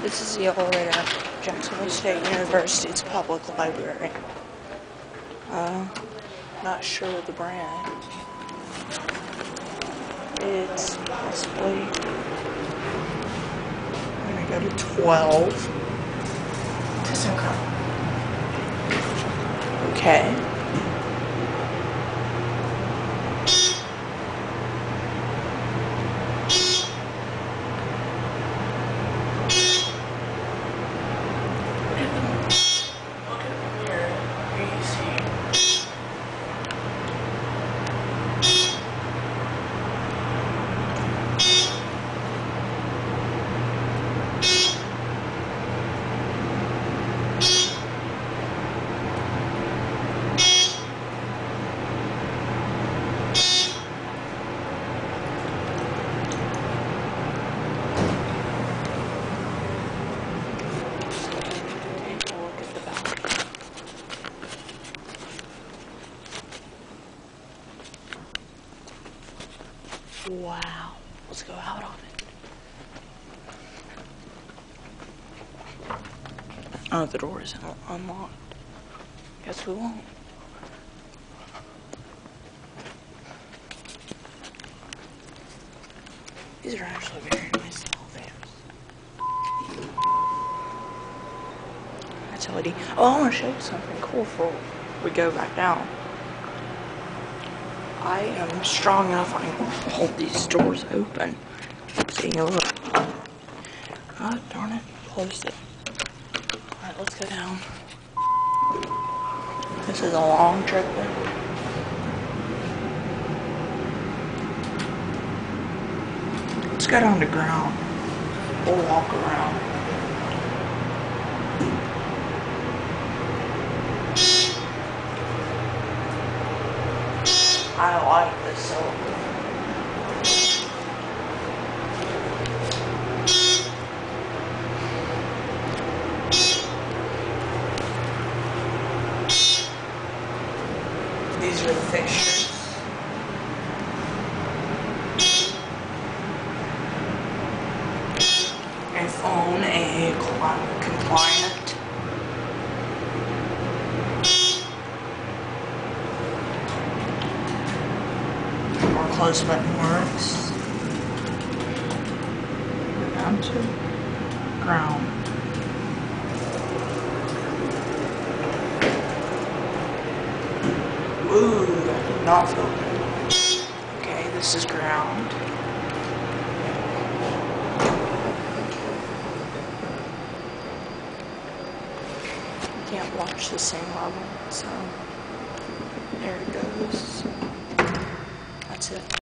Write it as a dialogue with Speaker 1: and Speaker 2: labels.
Speaker 1: This is the elevator at Jacksonville State University's public library. Not sure the brand. It's possibly, I'm gonna go to 12. Tyssenkrupp. Okay. Wow. Let's go out on it. Oh, the door isn't unlocked. Guess we won't. These are actually very nice elevators. That's LED. Oh, I want to show you something cool before we go back down. I am strong enough I can hold these doors open. See, look. God darn it, closed it. Alright, let's go down. This is a long trip there. Let's go down to ground. We'll walk around. I like this elevator. These are the fixtures. A phone, a climate compliant. More close button works. Go down to ground. Ooh, that did not feel good. Okay, this is ground. You can't watch the same level, so there it goes. That's it.